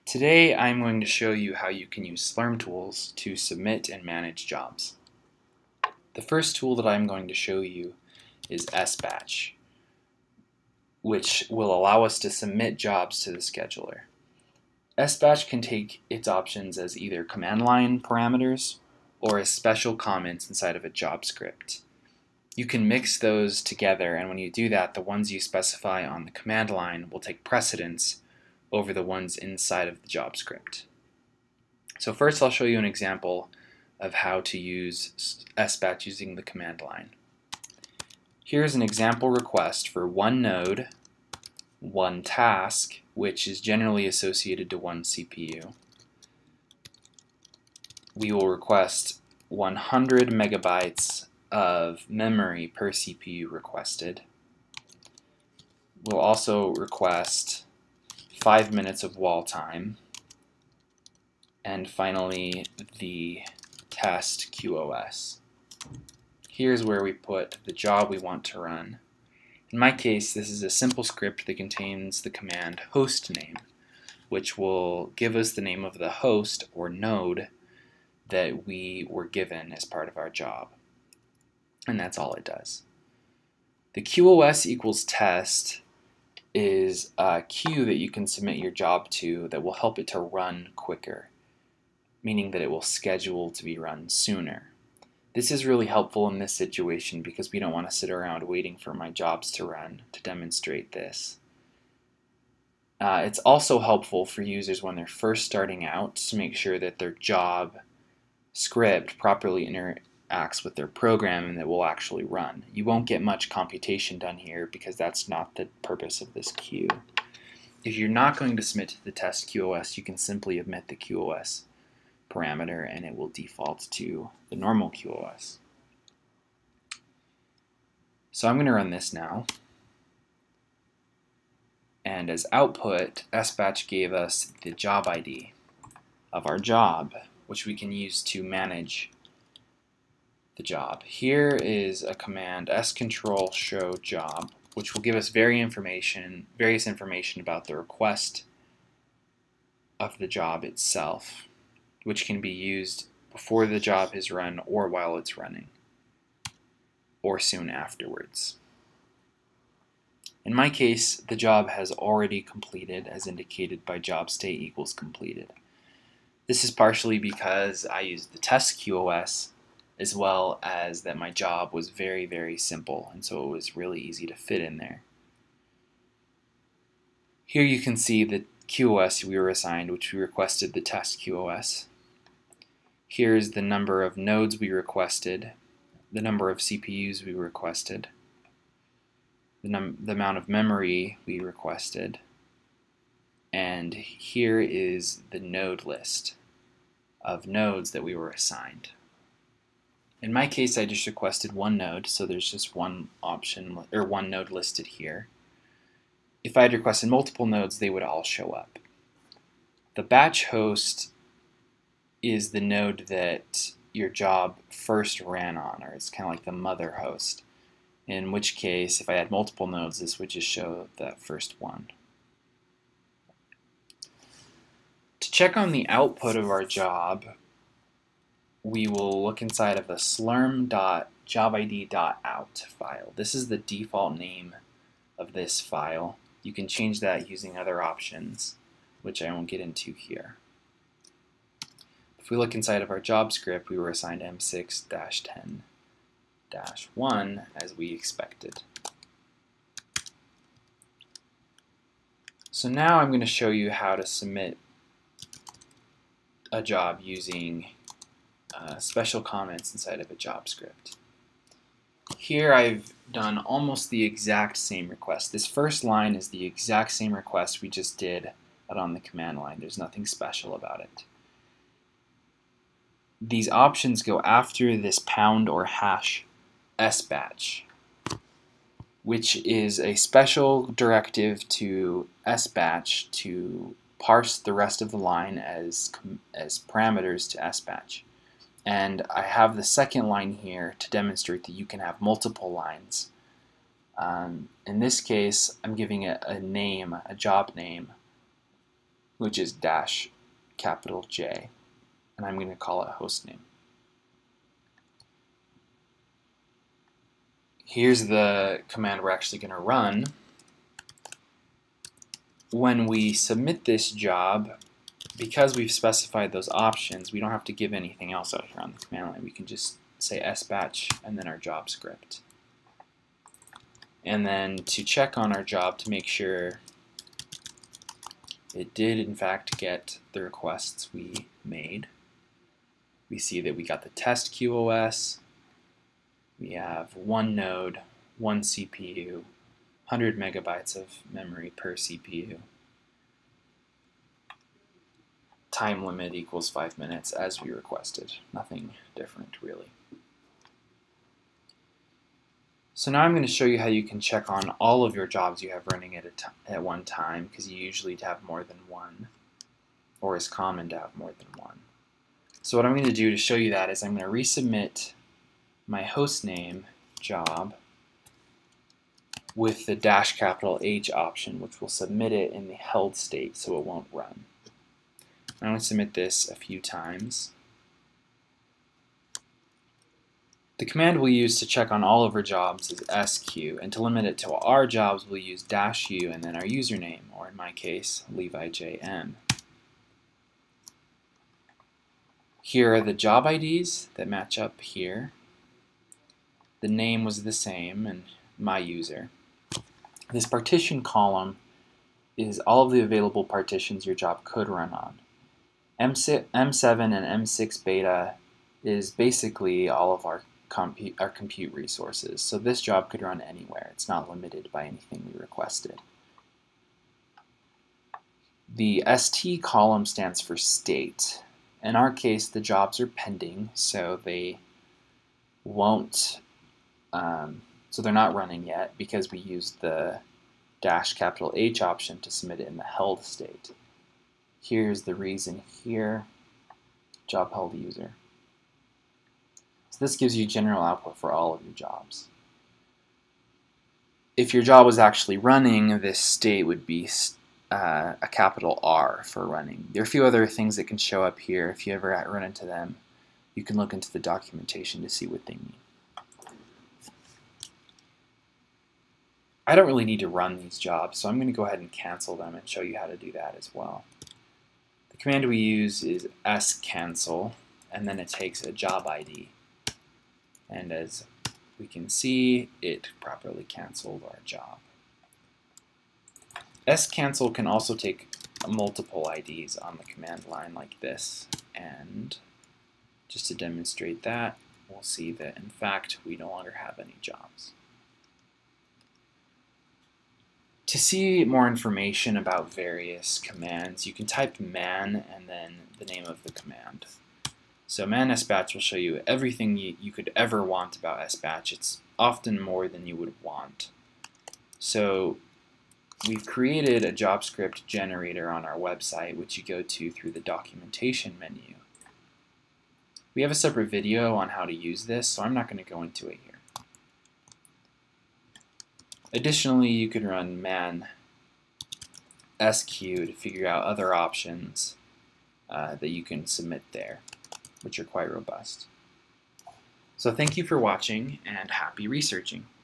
Today I'm going to show you how you can use SLURM tools to submit and manage jobs. The first tool that I'm going to show you is SBatch, which will allow us to submit jobs to the scheduler. SBatch can take its options as either command line parameters or as special comments inside of a job script. You can mix those together, and when you do that, the ones you specify on the command line will take precedence over the ones inside of the job script. So first I'll show you an example of how to use SBatch using the command line. Here's an example request for one node, one task, which is generally associated to one CPU. We will request 100 megabytes of memory per CPU requested. We'll also request 5 minutes of wall time, and finally the test QoS. Here's where we put the job we want to run. In my case, this is a simple script that contains the command host name, which will give us the name of the host or node that we were given as part of our job. And that's all it does. The QoS equals test is a queue that you can submit your job to that will help it to run quicker, meaning that it will schedule to be run sooner. This is really helpful in this situation because we don't want to sit around waiting for my jobs to run to demonstrate this. It's also helpful for users when they're first starting out to make sure that their job script properly interacts with their program and that will actually run. You won't get much computation done here because that's not the purpose of this queue. If you're not going to submit to the test QoS, you can simply omit the QoS parameter and it will default to the normal QoS. So I'm going to run this now, and as output, SBatch gave us the job ID of our job, which we can use to manage the job. Here is a command scontrol show job, which will give us various information about the request of the job itself, which can be used before the job is run or while it's running, or soon afterwards. In my case, the job has already completed, as indicated by job state equals completed. This is partially because I used the test QoS, as well as that my job was very, very simple, and so it was really easy to fit in there. Here you can see the QoS we were assigned, which we requested the test QoS. Here's the number of nodes we requested, the number of CPUs we requested, the amount of memory we requested, and here is the node list of nodes that we were assigned. In my case, I just requested one node, so there's just one option or one node listed here. If I had requested multiple nodes, they would all show up. The batch host is the node that your job first ran on, or it's kind of like the mother host. In which case, if I had multiple nodes, this would just show that first one. To check on the output of our job, we will look inside of the slurm.jobid.out file. This is the default name of this file. You can change that using other options, which I won't get into here. If we look inside of our job script, we were assigned M6-10-1 as we expected. So now I'm going to show you how to submit a job using special comments inside of a job script. Here I've done almost the exact same request. This first line is the exact same request we just did out on the command line. There's nothing special about it. These options go after this pound or hash SBatch, which is a special directive to SBatch to parse the rest of the line as parameters to SBatch. And I have the second line here to demonstrate that you can have multiple lines. In this case, I'm giving it a name, a job name, which is dash capital J, and I'm going to call it hostname. Here's the command we're actually going to run. When we submit this job, because we've specified those options, we don't have to give anything else out here on the command line. We can just say SBatch and then our job script. And then to check on our job to make sure it did in fact get the requests we made, we see that we got the test QoS, we have one node, one CPU, 100 megabytes of memory per CPU. Time limit equals 5 minutes as we requested. Nothing different really. So now I'm going to show you how you can check on all of your jobs you have running at one time, because you usually have more than one, or it's common to have more than one. So what I'm going to do to show you that is I'm going to resubmit my hostname job with the dash capital H option, which will submit it in the held state so it won't run. I'm going to submit this a few times. The command we'll use to check on all of our jobs is squeue, and to limit it to our jobs we'll use -u and then our username, or in my case, LeviJM. Here are the job IDs that match up here. The name was the same, and my user. This partition column is all of the available partitions your job could run on. M7 and M6 beta is basically all of our compute resources, so this job could run anywhere. It's not limited by anything we requested. The ST column stands for state. In our case, the jobs are pending, so they won't, so they're not running yet because we used the dash capital H option to submit it in the held state. Here's the reason here, job held user. So this gives you general output for all of your jobs. If your job was actually running, this state would be a capital R for running. There are a few other things that can show up here. If you ever run into them, you can look into the documentation to see what they mean. I don't really need to run these jobs, so I'm going to go ahead and cancel them and show you how to do that as well. The command we use is scancel, and then it takes a job ID. And as we can see, it properly canceled our job. Scancel can also take multiple IDs on the command line like this, and just to demonstrate that, we'll see that in fact we no longer have any jobs. To see more information about various commands, you can type man and then the name of the command. So man SBatch will show you everything you could ever want about SBatch. It's often more than you would want. So we've created a JavaScript generator on our website, which you go to through the documentation menu. We have a separate video on how to use this, so I'm not going to go into it here. Additionally, you can run man squeue to figure out other options that you can submit there, which are quite robust. So thank you for watching, and happy researching.